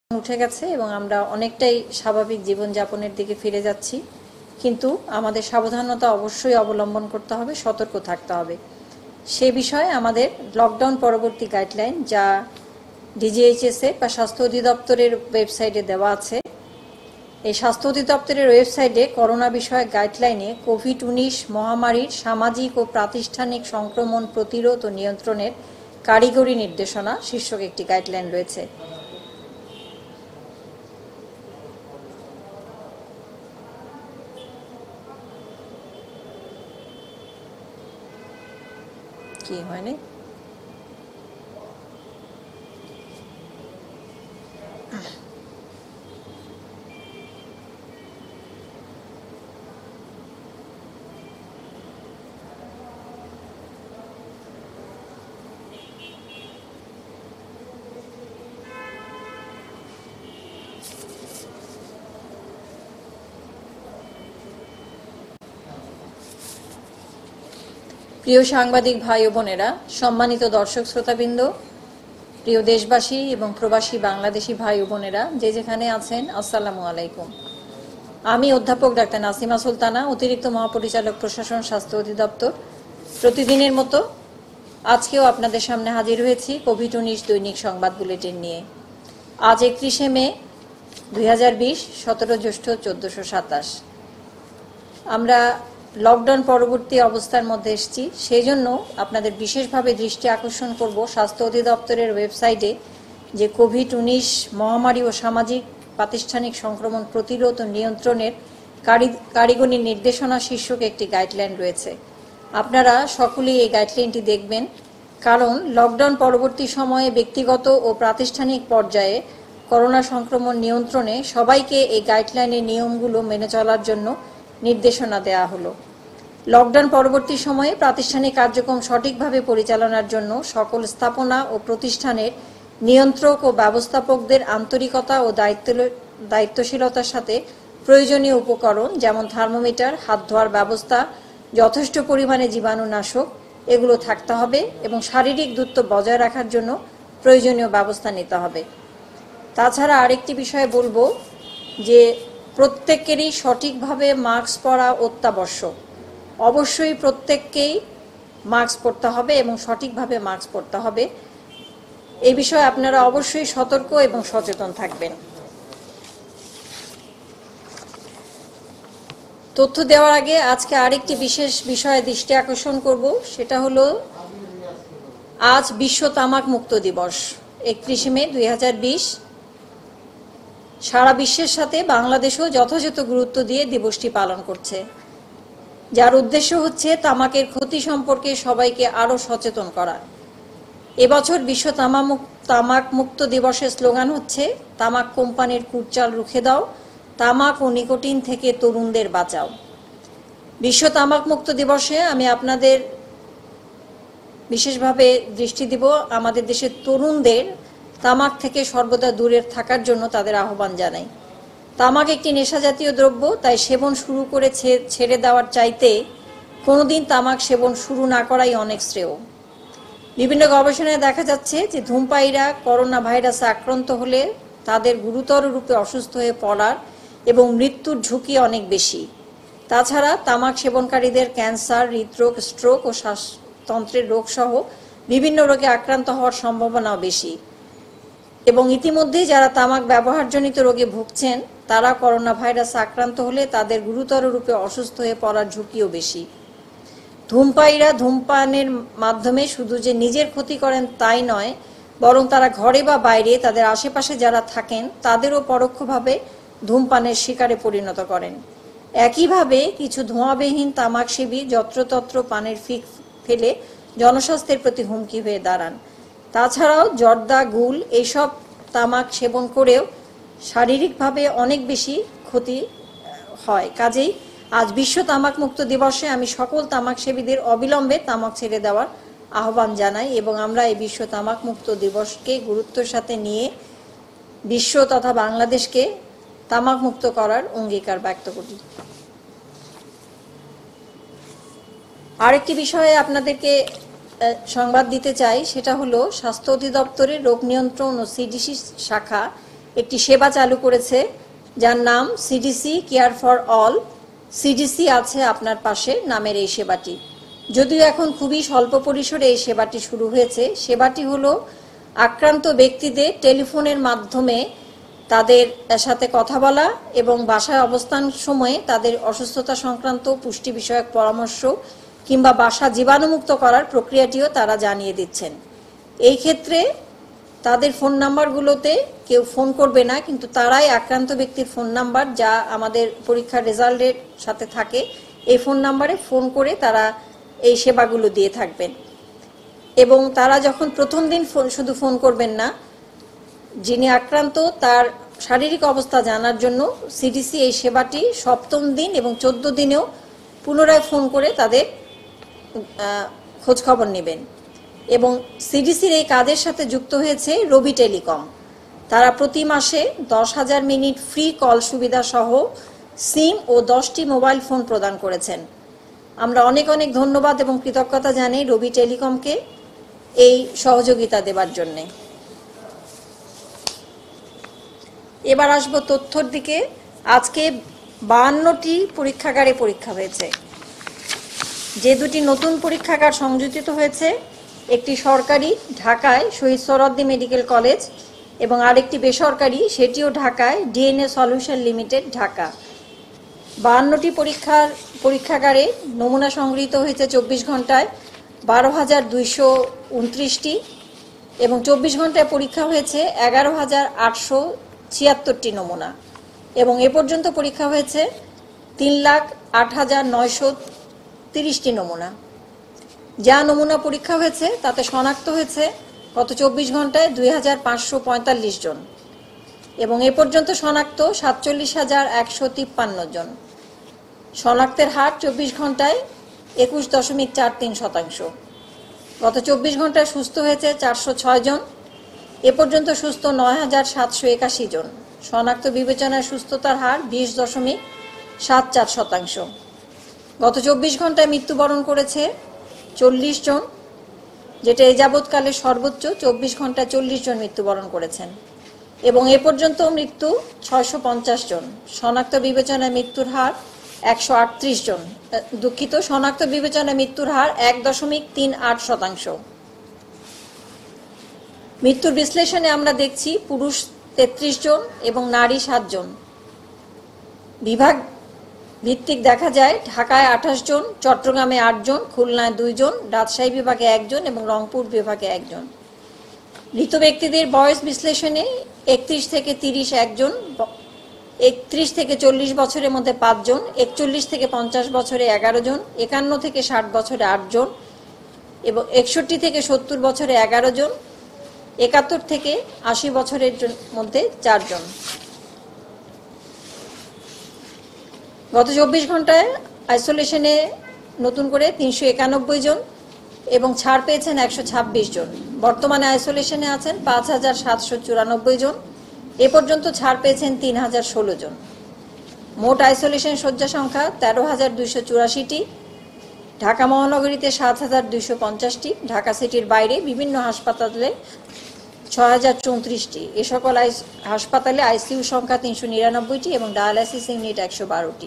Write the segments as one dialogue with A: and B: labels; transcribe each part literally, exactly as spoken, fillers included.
A: উঠে গেছে এবং আমরা অনেকটাই স্বাভাবিক জীবনযাপনের দিকে ফিরে যাচ্ছি, কিন্তু আমাদের সাবধানতা অবশ্যই অবলম্বন করতে হবে, সতর্ক থাকতে হবে। সে বিষয়ে আমাদের লকডাউন পরবর্তী গাইডলাইন যা ডিজিএইচএস এর বা স্বাস্থ্য অধিদপ্তরের ওয়েবসাইটে দেওয়া আছে। এই স্বাস্থ্য অধিদপ্তরের ওয়েবসাইটে করোনা বিষয়ক গাইডলাইনে কোভিড উনিশ মহামারীর সামাজিক ও প্রাতিষ্ঠানিক সংক্রমণ প্রতিরোধ ও নিয়ন্ত্রণের কারিগরি নির্দেশনা শীর্ষক একটি গাইডলাইন রয়েছে। কি হয়নি প্রিয় সাংবাদিক ভাই ও বোনেরা, সম্মানিত দর্শক শ্রোতাবৃন্দ, প্রিয় দেশবাসী এবং প্রবাসী বাংলাদেশি ভাই ও বোনেরা যে যেখানে আছেন, আসসালামু আলাইকুম। আমি অধ্যাপক ডাক্তার নাসিমা সুলতানা, অতিরিক্ত মহাপরিচালক প্রশাসন, স্বাস্থ্য অধিদপ্তর। প্রতিদিনের মতো আজকেও আপনাদের সামনে হাজির হয়েছি কোভিড উনিশ দৈনিক সংবাদ বুলেটিন নিয়ে। আজ একত্রিশে মে দুই হাজার বিশ, সতেরো জ্যৈষ্ঠ চোদ্দশো সাতাশ। আমরা লকডাউন পরবর্তী অবস্থার মধ্যে এসেছি, সেই জন্য আপনাদের বিশেষভাবে দৃষ্টি আকর্ষণ করব স্বাস্থ্য অধিদপ্তরের ওয়েবসাইটে যে কোভিড উনিশ মহামারী ও সামাজিক প্রাতিষ্ঠানিক সংক্রমণ প্রতিরোধ ও নিয়ন্ত্রণের কারিগরি নির্দেশনা শীর্ষক একটি গাইডলাইন রয়েছে। আপনারা সকলেই এই গাইডলাইনটি দেখবেন, কারণ লকডাউন পরবর্তী সময়ে ব্যক্তিগত ও প্রাতিষ্ঠানিক পর্যায়ে করোনা সংক্রমণ নিয়ন্ত্রণে সবাইকে এই গাইডলাইনের নিয়মগুলো মেনে চলার জন্য নির্দেশনা দেওয়া হলো। লকডাউন পরবর্তী সময়ে প্রাতিষ্ঠানিক কার্যক্রম সঠিকভাবে পরিচালনার জন্য সকল স্থাপনা ও প্রতিষ্ঠানের নিয়ন্ত্রক ও ব্যবস্থাপকদের আন্তরিকতা ও দায়িত্ব দায়িত্বশীলতার সাথে প্রয়োজনীয় উপকরণ যেমন থার্মোমিটার, হাত ধোয়ার ব্যবস্থা, যথেষ্ট পরিমাণে জীবাণুনাশক এগুলো থাকতে হবে এবং শারীরিক দূরত্ব বজায় রাখার জন্য প্রয়োজনীয় ব্যবস্থা নিতে হবে। তাছাড়া আরেকটি বিষয় বলবো যে প্রত্যেকেরই সঠিকভাবে মাস্ক পরা অত্যাবশ্যক। অবশ্যই প্রত্যেককেই মাস্ক পরতে হবে এবং সঠিকভাবে মাস্ক পরতে হবে। এই বিষয়ে আপনারা অবশ্যই সতর্ক এবং সচেতন থাকবেন। তথ্য দেওয়ার আগে আজকে আরেকটি বিশেষ বিষয়ে দৃষ্টি আকর্ষণ করব, সেটা হলো আজ বিশ্ব তামাক মুক্ত দিবস, একত্রিশে মে দুই হাজার বিশ। সারা বিশ্বের সাথে বাংলাদেশও যথাযথ গুরুত্ব দিয়ে দিবসটি পালন করছে, যার উদ্দেশ্য হচ্ছে তামাকের ক্ষতি সম্পর্কে সবাইকে আরো সচেতন করা। এবছর বিশ্ব তামাক মুক্ত দিবসের স্লোগান হচ্ছে তামাক কোম্পানির কুটচাল রুখে দাও, তামাক ও নিকোটিন থেকে তরুণদের বাঁচাও। বিশ্ব তামাক মুক্ত দিবসে আমি আপনাদের বিশেষভাবে দৃষ্টি দিব আমাদের দেশের তরুণদের তামাক থেকে সর্বদা দূরে থাকার জন্য তাদের আহ্বান জানাই। তামাক একটি নেশাজাতীয় দ্রব্য, তাই সেবন শুরু করে ছেড়ে দেওয়ার চাইতে কোনোদিন তামাক সেবন শুরু না করাই অনেক শ্রেয়। বিভিন্ন গবেষণায় দেখা যাচ্ছে যে ধূমপায়ীরা করোনা ভাইরাসে আক্রান্ত হলে তাদের গুরুতর রূপে অসুস্থ হয়ে পড়ার এবং মৃত্যুর ঝুঁকি অনেক বেশি। তাছাড়া তামাক সেবনকারীদের ক্যান্সার, হৃদরোগ, স্ট্রোক ও শ্বাসতন্ত্রের রোগ সহ বিভিন্ন রোগে আক্রান্ত হওয়ার সম্ভাবনাও বেশি। এবং ইতিমধ্যে যারা তামাক ব্যবহারজনিত রোগে ভুগছেন তারা করোনা ভাইরাসে আক্রান্ত হলে তাদের গুরুতর রূপে অসুস্থ হয়ে পড়ার ঝুঁকিও বেশি। ধূমপায়ীরা ধূমপানের মাধ্যমে শুধু যে নিজের ক্ষতি করেন তাই নয়, বরং তারা ঘরে বা বাইরে তাদের আশেপাশে যারা থাকেন তাদেরও পরোক্ষভাবে ধূমপানের শিকারে পরিণত করেন। একইভাবে কিছু ধোঁয়াবিহীন তামাকসেবী যত্রতত্র পানের ফিক ফেলে জনস্বাস্থ্যের প্রতি হুমকি হয়ে দাঁড়ান। তাছাড়াও জর্দা, গুল এইসব তামাক সেবন করেও শারীরিকভাবে অনেক বেশি ক্ষতি হয়। কাজেই আজ বিশ্ব তামাক মুক্ত দিবসে আমি সকল তামাক সেবীদের অবিলম্বে তামাক ছেড়ে দেওয়ার আহ্বান জানাই এবং আমরা এই বিশ্ব তামাক মুক্ত দিবসকে গুরুত্বের সাথে নিয়ে বিশ্ব তথা বাংলাদেশকে তামাক মুক্ত করার অঙ্গীকার ব্যক্ত করি। আরেকটি বিষয়ে আপনাদেরকে সংবাদ দিতে চাই, সেটা হলো স্বাস্থ্য অধিদপ্তরের রোগ নিয়ন্ত্রণ ও সিডিসি শাখা একটি সেবা চালু করেছে যার নাম CDC care for all. CDC আছে আপনার পাশে নামের এই সেবাটি, যদিও এখন খুবই স্বল্প পরিসরে এই সেবাটি শুরু হয়েছে। সেবাটি হলো আক্রান্ত ব্যক্তিদের টেলিফোনের মাধ্যমে তাদের সাথে কথা বলা এবং বাসায় অবস্থান সময়ে তাদের অসুস্থতা সংক্রান্ত পুষ্টি বিষয়ক পরামর্শ কিংবা বাসা জীবাণুমুক্ত করার প্রক্রিয়াটিও তারা জানিয়ে দিচ্ছেন। এই ক্ষেত্রে তাদের ফোন নাম্বারগুলোতে কেউ ফোন করবে না, কিন্তু তারাই আক্রান্ত ব্যক্তির ফোন নাম্বার যা আমাদের পরীক্ষার রেজাল্টের সাথে থাকে, এই ফোন নাম্বারে ফোন করে তারা এই সেবাগুলো দিয়ে থাকবেন। এবং তারা যখন প্রথম দিন ফোন শুধু ফোন করবেন না, যিনি আক্রান্ত তার শারীরিক অবস্থা জানার জন্য সিডিসি এই সেবাটি সপ্তম দিন এবং চোদ্দ দিনেও পুনরায় ফোন করে তাদের খোঁজ খবর নেবেন। এবং সিডিসির এই কাজের সাথে যুক্ত হয়েছে রবি টেলিকম। তারা প্রতি মাসে দশ হাজার মিনিট ফ্রি কল সুবিধা সহ সিম ও দশটি মোবাইল ফোন প্রদান করেছেন। আমরা অনেক অনেক ধন্যবাদ এবং কৃতজ্ঞতা জানাই রবি টেলিকমকে এই সহযোগিতা দেবার জন্যে। এবার আসবো তথ্যর দিকে। আজকে বাহান্নটি পরীক্ষাগারে পরীক্ষা হয়েছে। যে দুটি নতুন পরীক্ষাগার সংযোজিত হয়েছে, একটি সরকারি ঢাকায় শহীদ সোহরাওয়ার্দী মেডিকেল কলেজ এবং আরেকটি বেসরকারি, সেটিও ঢাকায় ডিএনএ সলিউশন লিমিটেড ঢাকা। বাহান্নটি পরীক্ষার পরীক্ষাগারে নমুনা সংগৃহীত হয়েছে চব্বিশ ঘন্টায় বারো হাজার দুইশো উনত্রিশটি এবং চব্বিশ ঘন্টায় পরীক্ষা হয়েছে এগারো হাজার আটশো ছিয়াত্তরটি নমুনা এবং এ পর্যন্ত পরীক্ষা হয়েছে তিন লাখ আট হাজার নয়শো তিরিশটি নমুনা। যা নমুনা পরীক্ষা হয়েছে তাতে শনাক্ত হয়েছে গত চব্বিশ ঘন্টায় দুই হাজার পাঁচশো পঁয়তাল্লিশ জন এবং এ পর্যন্ত শনাক্ত সাতচল্লিশ হাজার একশো তিপ্পান্ন জন। শনাক্তের হার চব্বিশ ঘন্টায় একুশ দশমিক চার তিন শতাংশ। গত চব্বিশ ঘন্টায় সুস্থ হয়েছে চারশো ছয় জন। এ পর্যন্ত সুস্থ নয় হাজার সাতশো একাশি জন। শনাক্ত বিবেচনায় সুস্থতার হার বিশ দশমিক সাত চার শতাংশ। গত চব্বিশ ঘন্টায় মৃত্যুবরণ করেছে চল্লিশ জন, যেটা এ যাবৎকালে সর্বোচ্চ। চব্বিশ ঘন্টায় চল্লিশ জন মৃত্যুবরণ করেছেন এবং এ পর্যন্ত মৃত্যু ছয়শো পঞ্চাশ জন। শনাক্ত বিবেচনায় মৃত্যুর হার একশো আটত্রিশ জন। দুঃখিত, শনাক্ত বিবেচনায় মৃত্যুর হার এক দশমিক তিন আট শতাংশ। মৃত্যুর বিশ্লেষণে আমরা দেখছি পুরুষ তেত্রিশ জন এবং নারী সাত জন। বিভাগ ভিত্তিক দেখা যায় ঢাকায় আঠাশ জন, চট্টগ্রামে আট জন, খুলনায় দুই জন, রাজশাহী বিভাগে একজন এবং রংপুর বিভাগে একজন। মৃত ব্যক্তিদের বয়স বিশ্লেষণে একত্রিশ থেকে তিরিশ একজন, একত্রিশ থেকে চল্লিশ বছরের মধ্যে পাঁচজন, একচল্লিশ থেকে পঞ্চাশ বছরে এগারো জন, একান্ন থেকে ষাট বছরে আট জন এবং একষট্টি থেকে সত্তর বছরে এগারো জন, একাত্তর থেকে আশি বছরের মধ্যে চারজন। গত চব্বিশ ঘন্টায় আইসোলেশনে নতুন করে তিনশো একানব্বই জন এবং ছাড় পেয়েছেন একশো ছাব্বিশ জন। বর্তমানে আইসোলেশনে আছেন পাঁচ হাজার সাতশো চুরানব্বই জন। এ পর্যন্ত ছাড় পেয়েছেন তিন হাজার ষোলো জন। মোট আইসোলেশন শয্যা সংখ্যা তেরো হাজার দুইশো চুরাশিটি। ঢাকা মহানগরীতে সাত হাজার দুইশো পঞ্চাশটি, ঢাকা সিটির বাইরে বিভিন্ন হাসপাতালে ছয় হাজার চৌত্রিশটি। এ সকল হাসপাতালে আইসিইউ সংখ্যা তিনশো নিরানব্বইটি এবং ডায়ালাইসিস ইউনিট একশো বারোটি।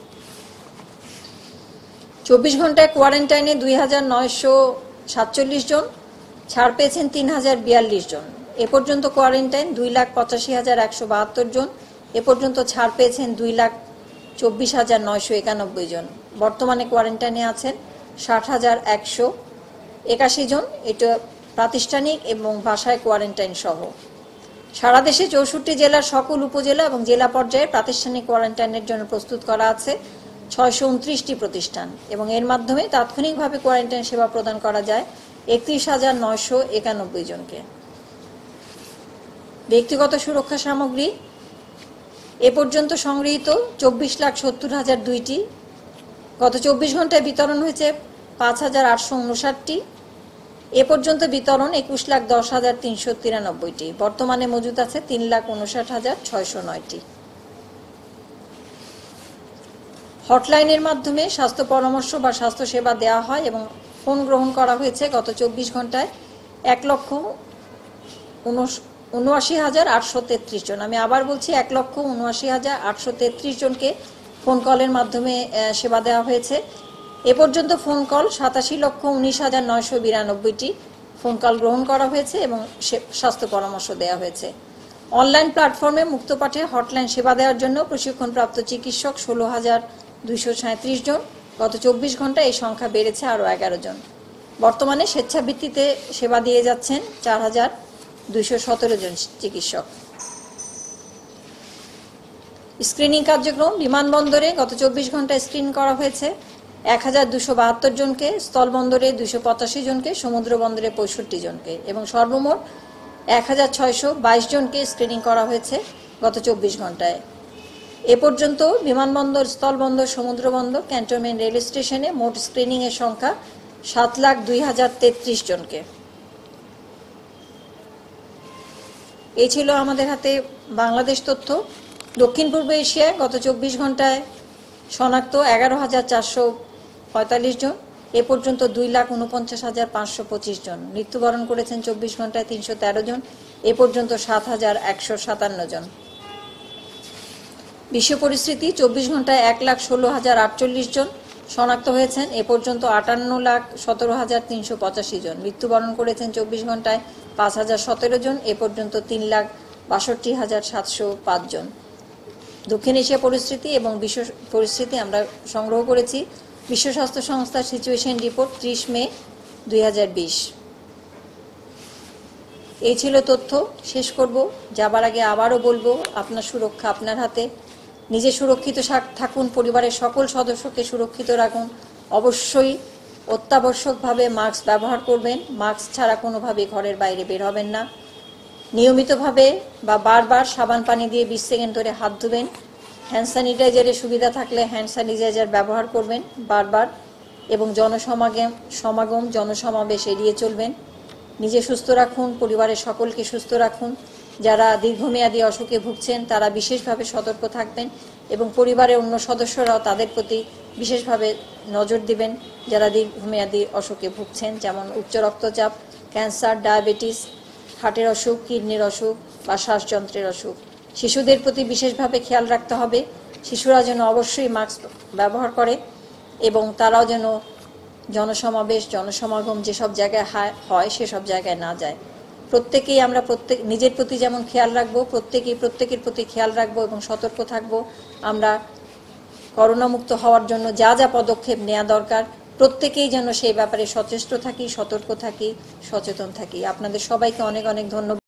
A: চব্বিশ ঘন্টায় কোয়ারেন্টাইনে দুই হাজার নয়শো সাতচল্লিশ জন, ছাড় পেয়েছেন তিন হাজার বিয়াল্লিশ জন। এ পর্যন্ত কোয়ারেন্টাইন দুই লাখ পঁচাশি হাজার একশো বাহাত্তর জন। এ পর্যন্ত ছাড় পেয়েছেন দুই লাখ চব্বিশ হাজার নয়শো একানব্বই জন। বর্তমানে কোয়ারেন্টাইনে আছেন ষাট হাজার একশো একাশি জন। এটা প্রাতিষ্ঠানিক এবং বাসায় কোয়ারেন্টাইন সহ। সারা দেশে চৌষট্টি জেলার সকল উপজেলা এবং জেলা পর্যায়ে প্রাতিষ্ঠানিক কোয়ারেন্টাইনের জন্য প্রস্তুত করা আছে ছয়শো উনত্রিশটি প্রতিষ্ঠান এবং এর মাধ্যমে তাৎক্ষণিকভাবে কোয়ারেন্টাইন সেবা প্রদান করা যায় একত্রিশ হাজার নয়শো একানব্বই জনকে। ব্যক্তিগত সুরক্ষা সামগ্রী এ পর্যন্ত সংগৃহীত চব্বিশ লাখ সত্তর হাজার দুইটি। গত চব্বিশ ঘন্টায় বিতরণ হয়েছে পাঁচ হাজার আটশো উনষাটটি। এ পর্যন্ত বিতরণ একুশ লাখ দশ হাজার তিনশো তিরানব্বইটি। বর্তমানে মজুদ আছে তিন লাখ উনষাট হাজার ছয়শো নয়টি। হটলাইনের মাধ্যমে স্বাস্থ্য পরামর্শ বা স্বাস্থ্য সেবা দেওয়া হয় এবং ফোন গ্রহণ করা হয়েছে গত চব্বিশ ঘন্টায় এক লক্ষ উনআশি হাজার আটশো তেত্রিশ জন। আমি আবার বলছি, এক লক্ষ উনআশি হাজার আটশো তেত্রিশ জনকে ফোন কলের মাধ্যমে সেবা দেওয়া হয়েছে। এ পর্যন্ত ফোন কল সাতাশি লক্ষ উনিশ হাজার নয়শো বিরানব্বইটি ফোন কল গ্রহণ করা হয়েছে এবং স্বাস্থ্য পরামর্শ দেওয়া হয়েছে। অনলাইন প্ল্যাটফর্মে মুক্তপাঠে হটলাইন সেবা দেওয়ার জন্য প্রশিক্ষণপ্রাপ্ত চিকিৎসক ষোলো হাজার দুইশো সাঁত্রিশ জন। গত চব্বিশ ঘন্টায় এই সংখ্যা বেড়েছে আরও এগারো জন। বর্তমানে স্বেচ্ছাভিত্তিতে সেবা দিয়ে যাচ্ছেন চার হাজার দুইশো সতেরো জন চিকিৎসক। স্ক্রিনিং কার্যক্রম, বিমানবন্দরে গত চব্বিশ ঘন্টায় স্ক্রিন করা হয়েছে এক হাজার দুশো বাহাত্তর জনকে, স্থলবন্দরে দুশো পঁচাশি জনকে, সমুদ্র বন্দরে পঁয়ষট্টি জনকে এবং সর্বমোট এক হাজার ছয়শো বাইশ জনকে স্ক্রিনিং করা হয়েছে গত চব্বিশ ঘন্টায়। এ পর্যন্ত বিমানবন্দর, স্থলবন্দর, সমুদ্র বন্দর, ক্যান্টনমেন্ট রেল স্টেশনে মোট স্ক্রিনিংয়ের সংখ্যা সাত লাখ দুই হাজার তেত্রিশ জনকে। এই ছিল আমাদের হাতে বাংলাদেশ তথ্য। দক্ষিণ পূর্ব এশিয়ায় গত চব্বিশ ঘন্টায় শনাক্ত এগারো হাজার চারশো পঁয়তাল্লিশ জন। এ পর্যন্ত দুই লাখ উনপঞ্চাশ হাজার পাঁচশো পঁচিশ জন। মৃত্যুবরণ করেছেন চব্বিশ ঘন্টায় তিনশো তেরো জন। এ পর্যন্ত সাত হাজার একশো সাতান্ন জন। বিশ্ব পরিস্থিতি, চব্বিশ ঘন্টায় এক লাখ ষোলো হাজার আটচল্লিশ জন শনাক্ত হয়েছেন। এ পর্যন্ত আটান্ন লাখ সতেরো হাজার তিনশো পঁচাশি জন। মৃত্যুবরণ করেছেন চব্বিশ ঘন্টায় পাঁচ হাজার সতেরো জন। এ পর্যন্ত তিন লাখ বাষট্টি হাজার সাতশো পাঁচ জন। দক্ষিণ এশিয়া পরিস্থিতি এবং বিশ্ব পরিস্থিতি আমরা সংগ্রহ করেছি বিশ্ব স্বাস্থ্য সংস্থার সিচুয়েশন রিপোর্ট ত্রিশ মে দুই হাজার বিশ। এই ছিল তথ্য। শেষ করব, যাবার আগে আবারও বলবো, আপনার সুরক্ষা আপনার হাতে। নিজে সুরক্ষিত থাকুন, পরিবারের সকল সদস্যকে সুরক্ষিত রাখুন। অবশ্যই অত্যাবশ্যকভাবে মাস্ক ব্যবহার করবেন। মাস্ক ছাড়া কোনোভাবে ঘরের বাইরে বের হবেন না। নিয়মিতভাবে বা বারবার সাবান পানি দিয়ে বিশ সেকেন্ড ধরে হাত ধুবেন। হ্যান্ড স্যানিটাইজারের সুবিধা থাকলে হ্যান্ড স্যানিটাইজার ব্যবহার করবেন বারবার এবং জনসমাগম সমাগম জনসমাবেশ এড়িয়ে চলবেন। নিজে সুস্থ রাখুন, পরিবারের সকলকে সুস্থ রাখুন। যারা দীর্ঘমেয়াদী অসুখে ভুগছেন তারা বিশেষভাবে সতর্ক থাকবেন এবং পরিবারের অন্য সদস্যরাও তাদের প্রতি বিশেষভাবে নজর দিবেন যারা দীর্ঘমেয়াদী অসুখে ভুগছেন, যেমন উচ্চ রক্তচাপ, ক্যান্সার, ডায়াবেটিস, হার্টের অসুখ, কিডনির অসুখ বা শ্বাসযন্ত্রের অসুখ। শিশুদের প্রতি বিশেষভাবে খেয়াল রাখতে হবে। শিশুরা যেন অবশ্যই মাস্ক ব্যবহার করে এবং তারাও যেন জনসমাবেশ জনসমাগম যেসব জায়গায় হয় সেসব জায়গায় না যায়। প্রত্যেকেই আমরা প্রত্যেক নিজের প্রতি যেমন খেয়াল রাখবো, প্রত্যেকেই প্রত্যেকের প্রতি খেয়াল রাখবো এবং সতর্ক থাকবো। আমরা করোনামুক্ত হওয়ার জন্য যা যা পদক্ষেপ নেওয়া দরকার প্রত্যেকেই যেন সেই ব্যাপারে সচেষ্ট থাকি, সতর্ক থাকি, সচেতন থাকি। আপনাদের সবাইকে অনেক অনেক ধন্যবাদ।